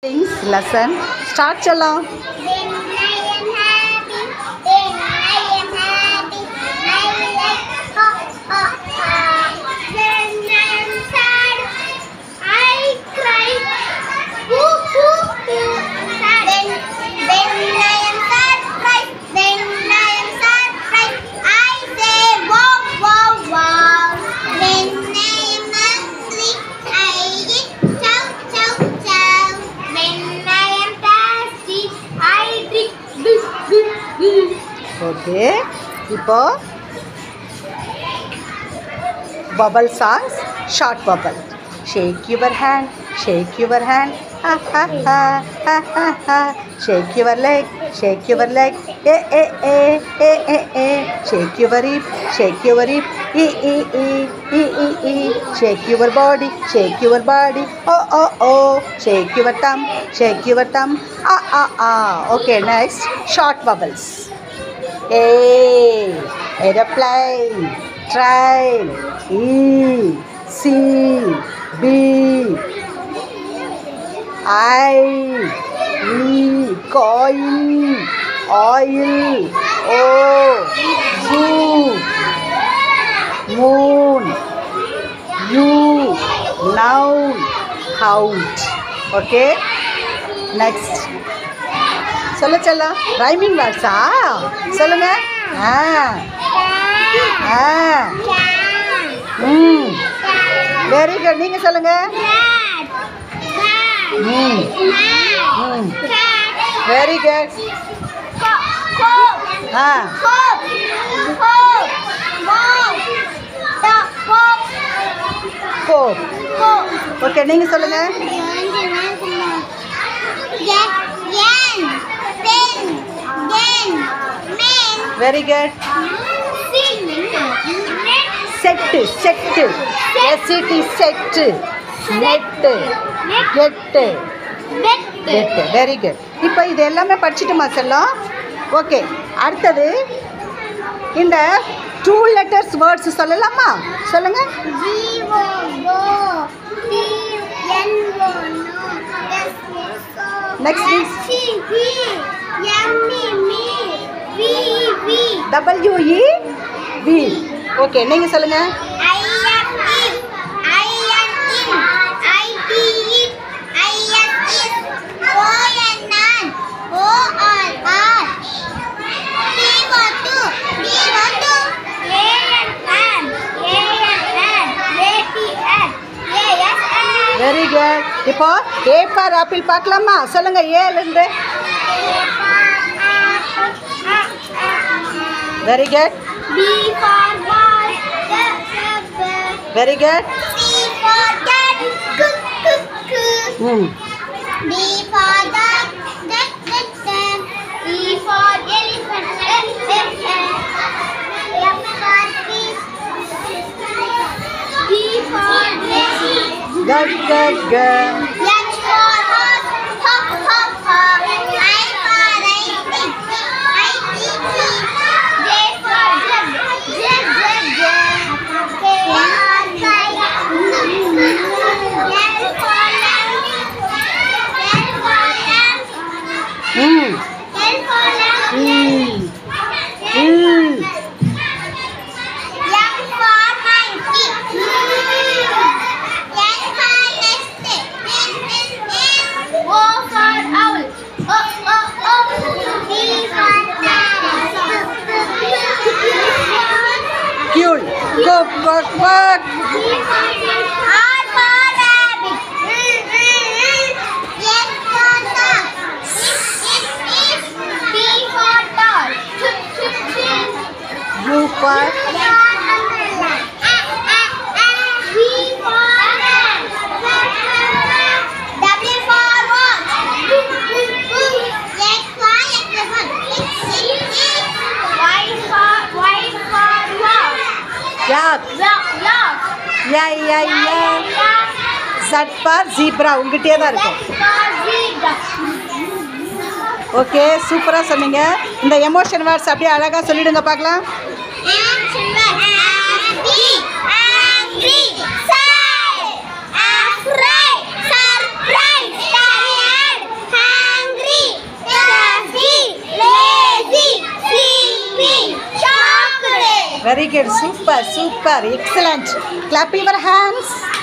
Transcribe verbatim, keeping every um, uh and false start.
Things lesson start chalao. When I am happy, when I am happy, I will like ha ha ha. When I am sad, I cry hoo hoo hoo. Sad. When when I am sad, cry. When I am sad, cry. I say wow wow wow. When I am angry, I eat chow chow chow. When I am thirsty, I drink boo boo boo. Okay, இப்போ bubble songs, short bubble. Shake your hand, shake your hand, ha ha ha ha ha ha. Shake your leg, shake your leg, eh eh eh eh eh eh. Shake your hip, shake your hip, e e e e e e. Shake your body, shake your body, oh oh oh. Shake your thumb, shake your thumb, ah ah ah. Okay, next short bubbles. A, aeroplane, train, E, C, B, I, E, coin, oil, O, zoo, moon, U, noun, hound. Okay, next. சொல்ல சொல்ல rhyming வேர்ட்ஸா சொல்லுங்க. ஆ ஆ ம் very good. நீங்கள் சொல்லுங்க. ம் ம் very good. ஆ கோப். ஓகே, நீங்கள் சொல்லுங்க. Very good. Set, set, S E T, set, net, get, get. Very good. இப்போ இது எல்லாமே படிச்சுட்டுமா செல்லம்? ஓகே, அடுத்தது இந்த டூ லெட்டர்ஸ் வேர்ட்ஸ் சொல்லலாமா? சொல்லுங்க. Next W E V. Okay, நீங்கள் சொல்லுங்க. I am in, I am in, I T it, I am in, O N N, O R R, T O two, T O two, A N N, A N N, A T N, A S N. Very good. இப்போ A for apple பார்க்கலாமா? சொல்லுங்க. ஏலேருந்து. Very good. B for ball. Very good. C for cat. Cook, cook, cook. Mm. D for dog. Duck, duck, duck. E for elephant. F, F, F. F for fish. G for dragon. Good, good, good. H for horse. Hop, hop, hop. I for ice cream. I eat it. J for jug. Jug, jug, jug. K for kite. L for lamb. L for lamb. Mm. L for lamb. Mm. L Mm. M for monkey. N for nest. N, N, N. O for owl. O, O, O. P for parrot. Cool. Good, good, good. R for rabbit. S for dog. T for doll. U for V for W for watch. X for xylophone. Y for Y for wow. yak. Lock. Yeah, yeah, yeah. Z for zebra. உங்ககிட்டயே தான் இருக்கும். Okay, சூப்பராக சொன்னீங்க. இந்த emotion words அப்படியே அழகாக சொல்லிடுங்க பார்க்கலாம். Angry, angry, sad, afraid, surprised, tired, Very good. Super, super. Excellent. Clap your hands.